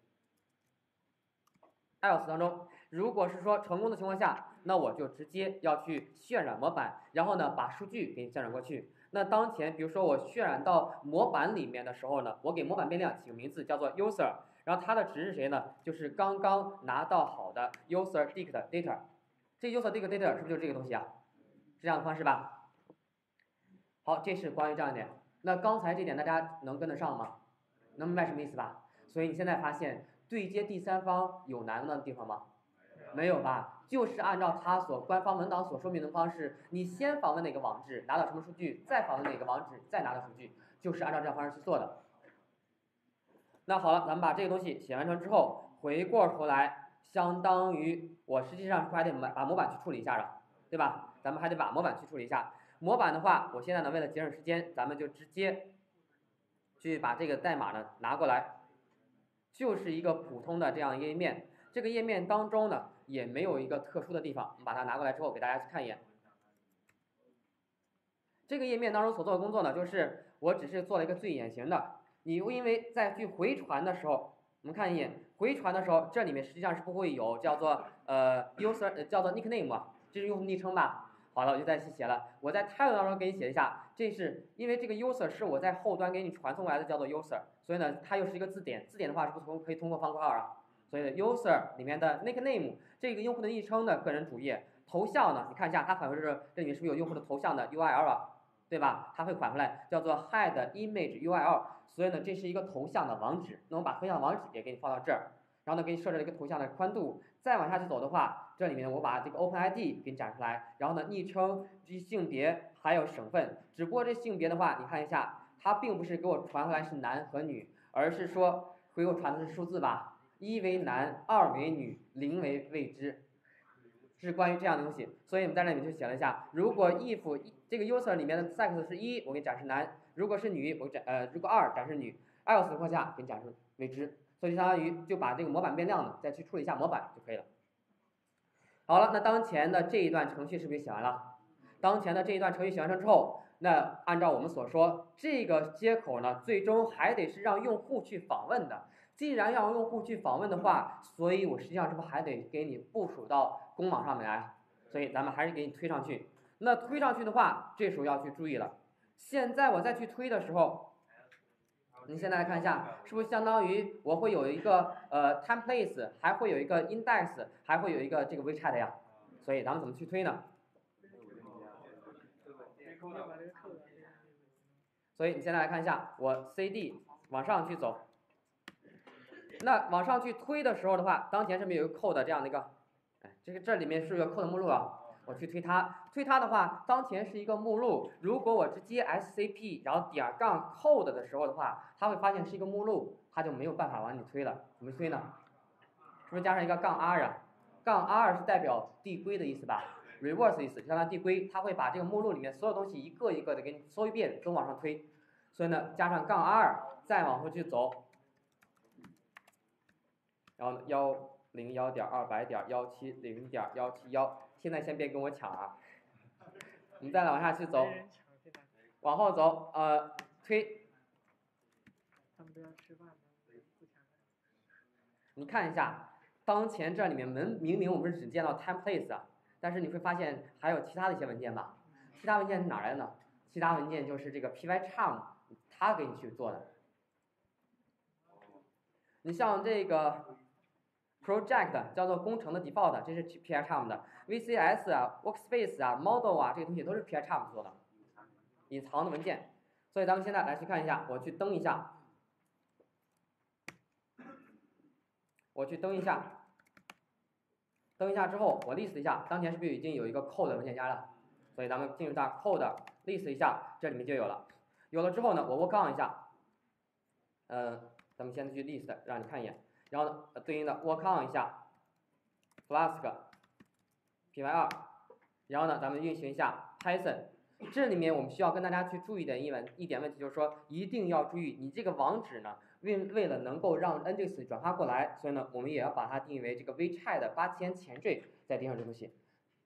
，else 当中，如果是说成功的情况下，那我就直接要去渲染模板，然后呢把数据给你渲染过去。那当前比如说我渲染到模板里面的时候呢，我给模板变量起个名字叫做 user， 然后它的值是谁呢？就是刚刚拿到好的 user dict data。这 user dict data 是不是就是这个东西啊？是这样的方式吧？好，这是关于这样一点。那刚才这点大家能跟得上吗？能明白什么意思吧？所以你现在发现对接第三方有难的地方吗？没有吧？就是按照它所官方文档所说明的方式，你先访问哪个网址，拿到什么数据，再访问哪个网址，再拿到数据，就是按照这样方式去做的。那好了，咱们把这个东西写完成之后，回过头来。相当于我实际上还得把模板去处理一下的，对吧？咱们还得把模板去处理一下。模板的话，我现在呢为了节省时间，咱们就直接去把这个代码呢拿过来， 就是一个普通的这样一个页面。这个页面当中呢，也没有一个特殊的地方。我们把它拿过来之后，给大家去看一眼。这个页面当中所做的工作呢，就是我只是做了一个最典型的。你因为在去回传的时候，我们看一眼回传的时候，这里面实际上是不会有叫做呃 user 呃叫做 nickname 啊，这是用户昵称吧。好了，我就再去写了。我在 title 当中给你写一下，这是因为这个 user 是我在后端给你传送过来的，叫做 user， 所以呢，它又是一个字典。字典的话是不通可以通过方括号啊。所以呢 user 里面的 nickname 这个用户的昵称的个人主页头像呢，你看一下它返回是这里面是不是有用户的头像的 U R L 啊？对吧？它会返回来叫做 head image U R L， 所以呢，这是一个头像的网址。那我把头像的网址也给你放到这儿，然后呢，给你设置了一个头像的宽度。再往下去走的话，这里面我把这个 Open I D 给你展出来，然后呢，昵称、性别还有省份。只不过这性别的话，你看一下，它并不是给我传回来是男和女，而是说给我传的是数字吧，一为男，二为女，零为未知。是关于这样的东西，所以我们在这里面就写了一下，如果 if 这个 user 里面的 sex 是一，我给你展示男；如果是女，我展呃如果二展示女 ；else 情况下给你展示未知。所以相当于就把这个模板变量呢再去处理一下模板就可以了。好了，那当前的这一段程序是不是写完了？当前的这一段程序写完成之后，那按照我们所说，这个接口呢最终还得是让用户去访问的。既然要用户去访问的话，所以我实际上是不是还得给你部署到公网上面来？所以咱们还是给你推上去。那推上去的话，这时候要去注意了。现在我再去推的时候，你现在来看一下，是不是相当于我会有一个呃 templates， 还会有一个 index， 还会有一个这个 WeChat 呀？所以咱们怎么去推呢？所以你现在来看一下，我 C D 往上去走。那往上去推的时候的话，当前上面有一个 code 这样的一个，哎，这个这里面是有个 code 目录啊，我去推它，推它的话，当前是一个目录，如果我直接 S C P 然后点杠 code 的时候的话，它会发现是一个目录，它就没有办法往里推了。怎么推呢？是不是加上一个杠 R 啊？杠 R 是代表递归的意思吧 ？reverse 意思，相当于递归，它会把这个目录里面所有东西一个一个的给你搜一遍，都往上推。所以呢，加上杠 R， 再往回去走。然后幺零幺点二百点幺七零点幺七幺，现在先别跟我抢啊！我们再来往下去走，往后走，呃，推。你看一下，当前这里面明明明我们是只见到 templates 啊，但是你会发现还有其他的一些文件吧？其他文件是哪来的呢？其他文件就是这个 pycharm 它给你去做的。你像这个 project 叫做工程的 default， 这是 pycharm 的 V C S 啊 workspace 啊 model 啊，这些东西都是 pycharm 做的隐藏的文件。所以咱们现在来去看一下，我去登一下，我去登一下，登一下之后我 list 一下，当前是不是已经有一个 code 文件夹了？所以咱们进入到 code list 一下，这里面就有了。有了之后呢，我 work on 一下，呃，咱们先去 list 让你看一眼。然后呢，对应的 work on 一下 ，flask py 二，然后呢，咱们运行一下 Python。这里面我们需要跟大家去注意的一问一点问题，就是说一定要注意，你这个网址呢，为为了能够让 Nginx 转发过来，所以呢，我们也要把它定义为这个 WeChat 八千前缀，再盯上这东西。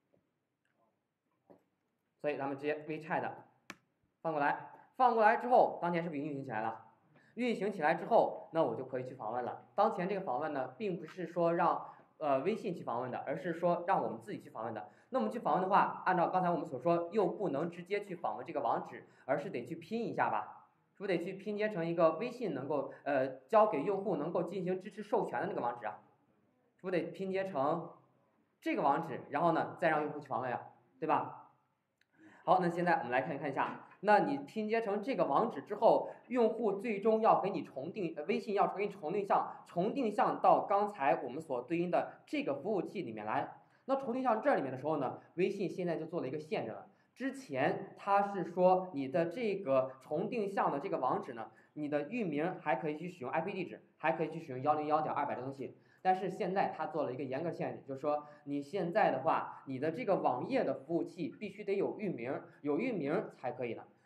所以咱们直接 WeChat 放过来，放过来之后，当前是不是运行起来了？运行起来之后，那我就可以去访问了。当前这个访问呢，并不是说让呃微信去访问的，而是说让我们自己去访问的。那我们去访问的话，按照刚才我们所说，又不能直接去访问这个网址，而是得去拼一下吧？是不是得去拼接成一个微信能够呃交给用户能够进行支持授权的那个网址啊？是不是得拼接成这个网址，然后呢再让用户去访问啊，对吧？好，那现在我们来看看一下。那你拼接成这个网址之后，用户最终要给你重定，微信要给你重定向，重定向到刚才我们所对应的这个服务器里面来。那重定向这里面的时候呢，微信现在就做了一个限制了。之前它是说你的这个重定向的这个网址呢，你的域名还可以去使用 I P 地址，还可以去使用幺零幺点二百的东西。但是现在它做了一个严格限制，就是说你现在的话，你的这个网页的服务器必须得有域名，有域名才可以呢。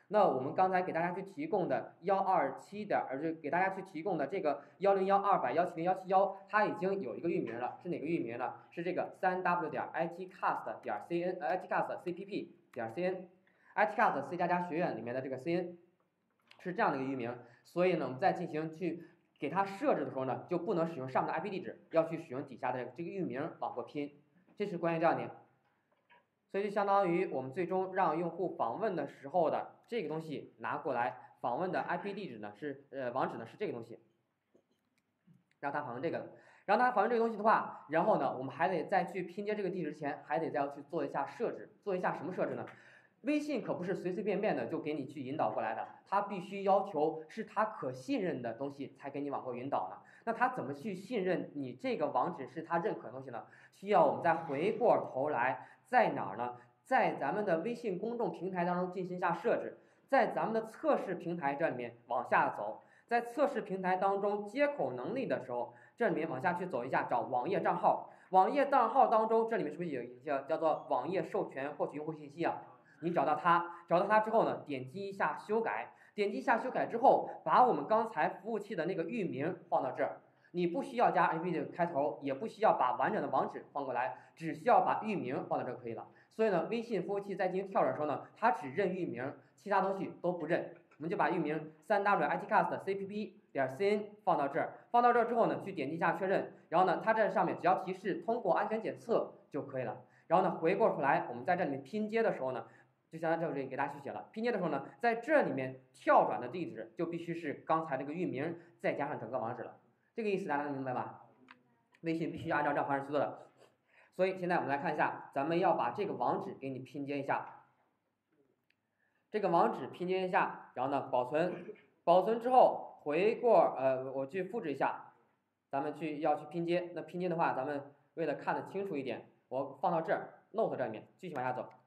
那我们刚才给大家去提供的一二七点，而就给大家去提供的这个一零一二百一七零一七一，它已经有一个域名了，是哪个域名呢？是这个 三 w 点 itcast 点 cn， 呃 itcast cpp 点 cn，itcast C 加加学院里面的这个 cn 是这样的一个域名。所以呢，我们在进行去给它设置的时候呢，就不能使用上面的 I P 地址，要去使用底下的这个域名往过拼，这是关于这样的。所以就相当于我们最终让用户访问的时候的这个东西拿过来，访问的 I P 地址呢是呃网址呢是这个东西，让他访问这个，让他访问这个东西的话，然后呢我们还得在去拼接这个地址之前，还得再要去做一下设置，做一下什么设置呢？微信可不是随随便便的就给你去引导过来的，它必须要求是它可信任的东西才给你往过引导呢。那它怎么去信任你这个网址是它认可的东西呢？需要我们再回过头来，在哪儿呢？在咱们的微信公众平台当中进行一下设置，在咱们的测试平台这里面往下走，在测试平台当中接口能力的时候，这里面往下去走一下，找网页账号，网页账号当中这里面是不是有一个叫做网页授权获取用户信息啊？你找到它，找到它之后呢，点击一下修改，点击一下修改之后，把我们刚才服务器的那个域名放到这儿，你不需要加 I P 的开头，也不需要把完整的网址放过来，只需要把域名放到这儿可以了。所以呢，微信服务器在进行跳转的时候呢，它只认域名，其他东西都不认。我们就把域名 三 w itcast cpp 点 cn 放到这儿，放到这儿之后呢，去点击一下确认，然后呢，它这上面只要提示通过安全检测就可以了。然后呢，回过头来，我们在这里面拼接的时候呢，就相当于这里给大家去写了。拼接的时候呢，在这里面跳转的地址就必须是刚才这个域名再加上整个网址了。这个意思大家能明白吧？微信必须按照这样方式去做的。所以现在我们来看一下，咱们要把这个网址给你拼接一下。这个网址拼接一下，然后呢保存，保存之后回过呃我去复制一下，咱们去要去拼接。那拼接的话，咱们为了看得清楚一点，我放到这儿 Note 这里面继续往下走。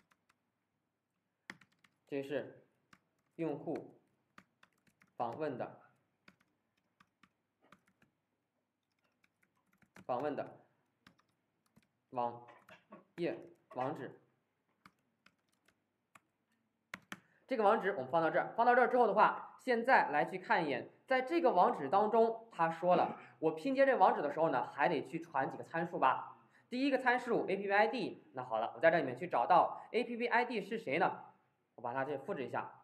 这是用户访问的访问的网页网址。这个网址我们放到这儿，放到这儿之后的话，现在来去看一眼，在这个网址当中，他说了，我拼接这个网址的时候呢，还得去传几个参数吧。第一个参数 A P P I D， 那好了，我在这里面去找到 A P P I D 是谁呢？我把它这复制一下。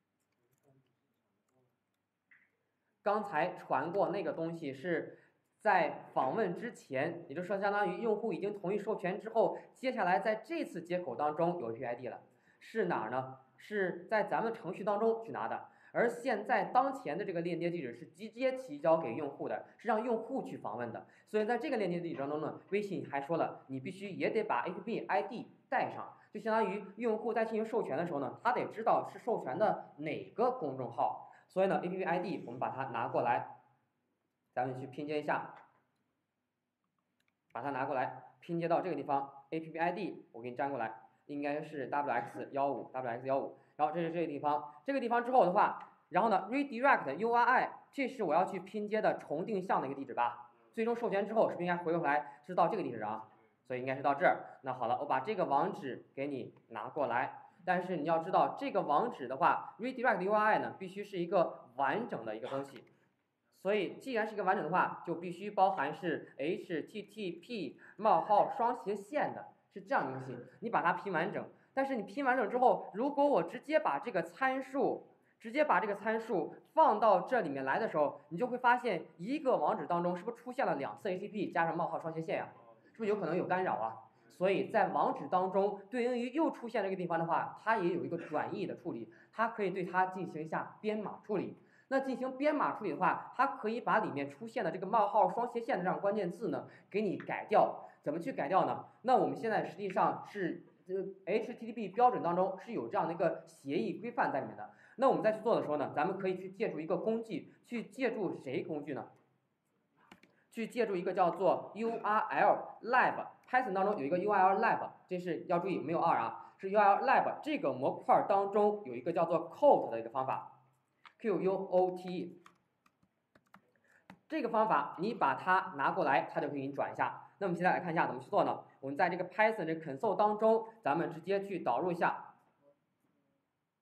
刚才传过那个东西是在访问之前，也就是说，相当于用户已经同意授权之后，接下来在这次接口当中有 A P P I D 了，是哪儿呢？是在咱们程序当中去拿的，而现在当前的这个链接地址是直接提交给用户的，是让用户去访问的。所以在这个链接地址当中呢，微信还说了，你必须也得把 A P P I D 带上，就相当于用户在进行授权的时候呢，他得知道是授权的哪个公众号。所以呢 ，A P P I D 我们把它拿过来，咱们去拼接一下，把它拿过来拼接到这个地方 ，A P P I D 我给你粘过来。应该是 W X 一五 W X 一五， 然后这是这个地方，这个地方之后的话，然后呢 redirect U R I， 这是我要去拼接的重定向的一个地址吧。最终授权之后是不是应该回过来是到这个地址啊？所以应该是到这儿。那好了，我把这个网址给你拿过来，但是你要知道这个网址的话 redirect U R I 呢必须是一个完整的一个东西。所以既然是一个完整的话，就必须包含是 H T T P 冒号双斜线的。是这样一个东西，你把它拼完整，但是你拼完整之后，如果我直接把这个参数，直接把这个参数放到这里面来的时候，你就会发现一个网址当中是不是出现了两次 H T T P 加上冒号双斜线呀、啊？是不是有可能有干扰啊？所以在网址当中，对应于又出现这个地方的话，它也有一个转译的处理，它可以对它进行一下编码处理。那进行编码处理的话，它可以把里面出现的这个冒号双斜线的这样关键字呢，给你改掉。怎么去改掉呢？那我们现在实际上是这个 H T T P 标准当中是有这样的一个协议规范在里面的。那我们再去做的时候呢，咱们可以去借助一个工具，去借助谁工具呢？去借助一个叫做 U R L Lab，Python 当中有一个 U R L Lab， 这是要注意没有二啊，是 U R L Lab 这个模块当中有一个叫做 quote 的一个方法 ，Q U O T E。这个方法你把它拿过来，它就可以给你转一下。那我们现在来看一下怎么去做呢？我们在这个 Python 这 console 当中，咱们直接去导入一下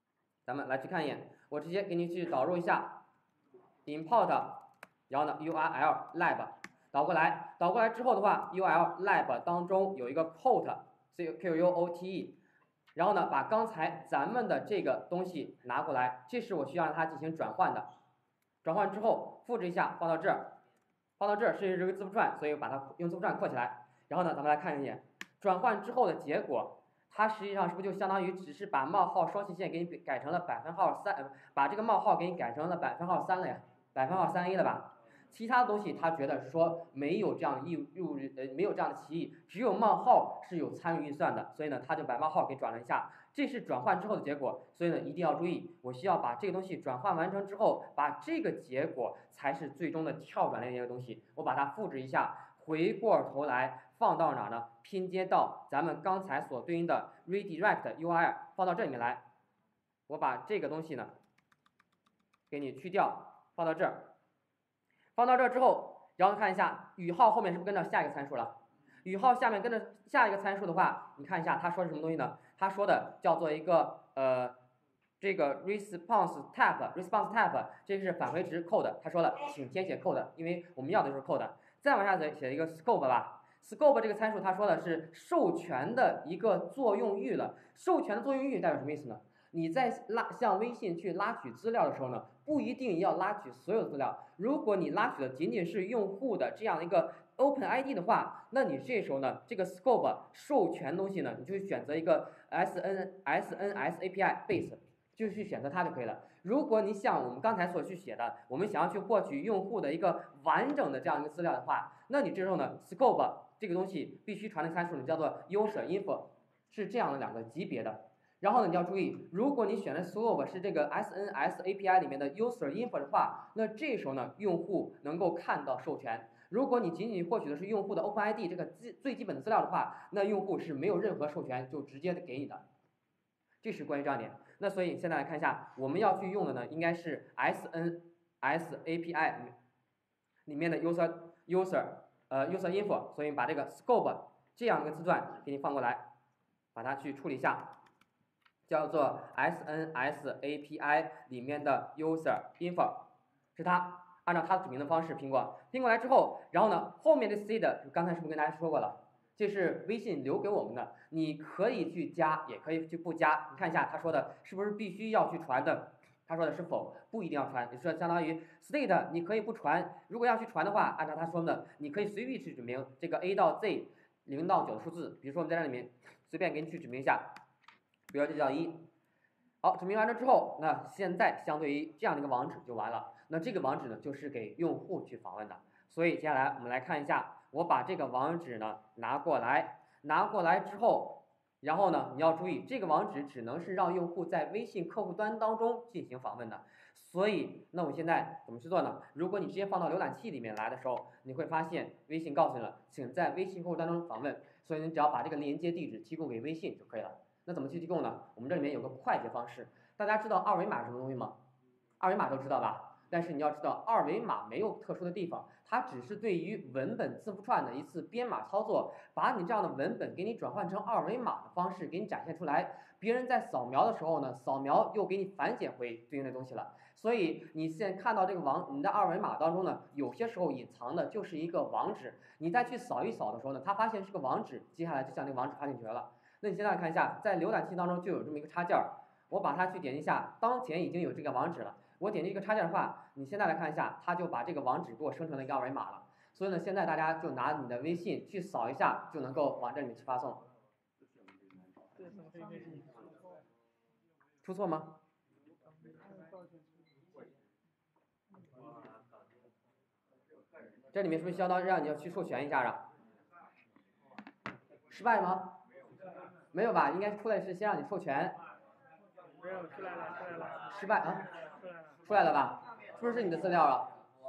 咱们来去看一眼，我直接给你去导入一下 import， 然后呢 U R L lab 导过来，导过来之后的话 ，U R L lab 当中有一个 quote C Q U O T E， 然后呢把刚才咱们的这个东西拿过来，这是我需要让它进行转换的。转换之后复制一下放到这儿，放到这儿是这个字符串，所以把它用字符串括起来。然后呢，咱们来看一眼转换之后的结果，它实际上是不是就相当于只是把冒号双曲线给你改成了百分号三，呃，把这个冒号给你改成了百分号三了呀，百分号三 A 了吧？其他的东西他觉得是说没有这样的义务，呃，没有这样的歧义，只有冒号是有参与运算的，所以呢，他就把冒号给转了一下，这是转换之后的结果，所以呢，一定要注意，我需要把这个东西转换完成之后，把这个结果才是最终的跳转的一个东西，我把它复制一下，回过头来放到哪呢？拼接到咱们刚才所对应的 redirect U R L 放到这里面来，我把这个东西呢给你去掉，放到这儿。放到这之后，然后看一下语号后面是不是跟着下一个参数了？语号下面跟着下一个参数的话，你看一下他说是什么东西呢？他说的叫做一个呃这个 response type response type， 这是返回值 code， 他说了，请填写 code， 因为我们要的就是 code。再往下写写一个 scope 吧 ，scope 这个参数他说的是授权的一个作用域了，授权的作用域代表什么意思呢？你在拉向微信去拉取资料的时候呢，不一定要拉取所有资料。如果你拉取的仅仅是用户的这样一个 Open I D 的话，那你这时候呢，这个 scope 授权东西呢，你就选择一个 S N S N S A P I base， 就去选择它就可以了。如果你像我们刚才所去写的，我们想要去获取用户的一个完整的这样一个资料的话，那你这时候呢 ，scope 这个东西必须传的参数呢叫做 user info， 是这样的两个级别的。然后呢，你要注意，如果你选的 scope 是这个 S N S A P I 里面的 user info 的话，那这时候呢，用户能够看到授权。如果你仅仅获取的是用户的 Open I D 这个基最基本的资料的话，那用户是没有任何授权就直接给你的。这是关于这样点。那所以现在来看一下，我们要去用的呢，应该是 S N S A P I 里面的 user user 呃 user info， 所以把这个 scope 这样一个字段给你放过来，把它去处理一下。叫做 S N S A P I 里面的 user info 是它，按照它指明的方式拼过，拼过来之后，然后呢，后面的 seed 刚才是不是跟大家说过了？这是微信留给我们的，你可以去加，也可以去不加。你看一下他说的是不是必须要去传的？他说的是否不一定要传，也就是相当于 state 你可以不传，如果要去传的话，按照他说的，你可以随意去指明这个 A 到 Z 零到九的数字，比如说我们在这里面随便给你去指明一下。比如这叫一，好，指明完了之后，那现在相对于这样的一个网址就完了。那这个网址呢，就是给用户去访问的。所以接下来我们来看一下，我把这个网址呢拿过来，拿过来之后，然后呢，你要注意，这个网址只能是让用户在微信客户端当中进行访问的。所以，那我们现在怎么去做呢？如果你直接放到浏览器里面来的时候，你会发现微信告诉你了，请在微信客户端中访问。所以你只要把这个连接地址提供给微信就可以了。那怎么去提供呢？我们这里面有个快捷方式，大家知道二维码是什么东西吗？二维码都知道吧？但是你要知道，二维码没有特殊的地方，它只是对于文本字符串的一次编码操作，把你这样的文本给你转换成二维码的方式给你展现出来。别人在扫描的时候呢，扫描又给你反剪回对应的东西了。所以你现在看到这个网，你的二维码当中呢，有些时候隐藏的就是一个网址，你再去扫一扫的时候呢，它发现是个网址，接下来就向那个网址插进去了。那你现在看一下，在浏览器当中就有这么一个插件儿，我把它去点一下，当前已经有这个网址了。我点击这个插件的话，你现在来看一下，它就把这个网址给我生成了一个二维码了。所以呢，现在大家就拿你的微信去扫一下，就能够往这里面去发送。出错吗？这里面是不是相当于让你要去授权一下啊？失败吗？没有吧？应该出来是先让你授权。 没有，出来了，出来了。 失败啊？ 出来了。 出来了吧？是不是你的资料了？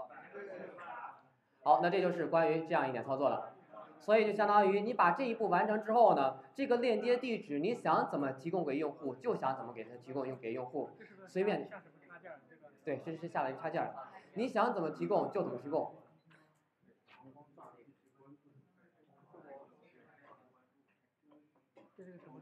好，那这就是关于这样一点操作了。所以就相当于你把这一步完成之后呢，这个链接地址你想怎么提供给用户，就想怎么给它提供用给用户，随便。对，这是下了一个插件，你想怎么提供就怎么提供。 这是个什么？